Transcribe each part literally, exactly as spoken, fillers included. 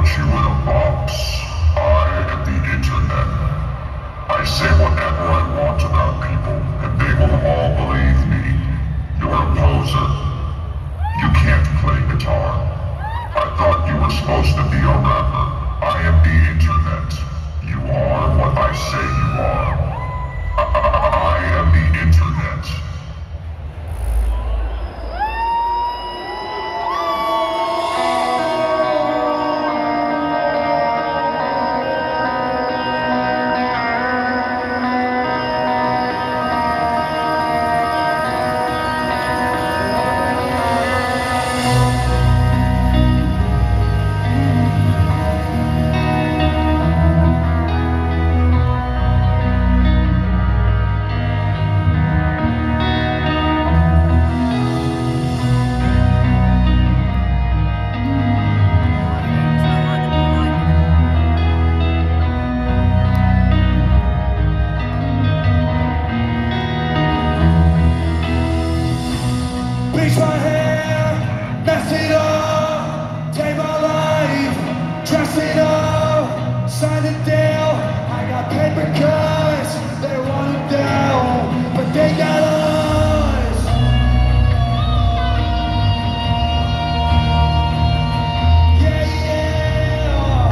put you in a box. I am the internet. I say whatever I want about people, and they will all believe me. You're a poser. You can't play guitar. I thought you were supposed to be a rapper. I am the internet. You are what I say you are. I, I am the internet. Bleach my hair, mess it up, take my life, dress it up, sign a deal. I got paper cuts, they want them down, but they got us. Yeah, yeah.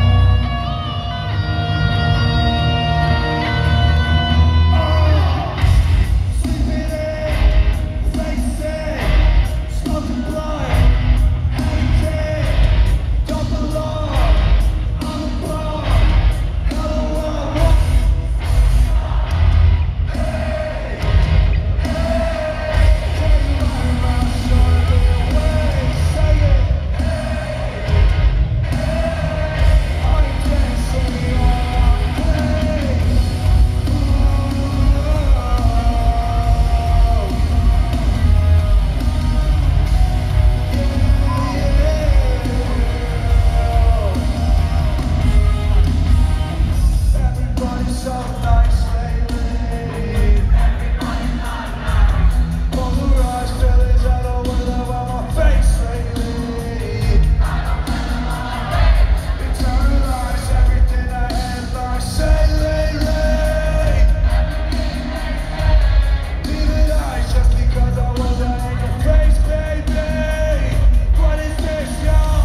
Oh, sleeping in, facing, smoking blood, hating, don't belong. I'm a bum, hello world. Hey, hey, can you run around, show me the way, say it. Hey, hey, I ain't dancing on my place. Everybody's so nice lately. Polarized feelings, I don't wear them on my face lately. Internalize everything I headline say lately. Leave it eyes just because I wasn't in your face, baby. What is this, y'all?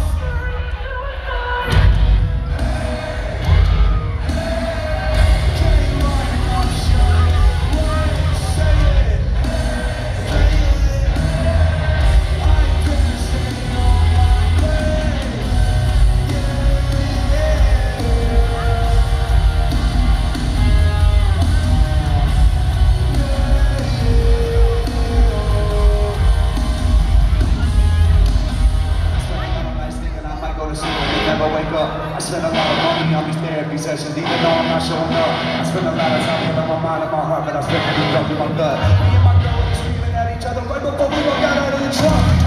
Never wake up. I spend a lot of money on these therapy sessions, even though I'm not showing up. I spend a lot of time with my mind and my heart, but I spend it in my blood. Me and my girl were screaming at each other right before we all got out of the truck.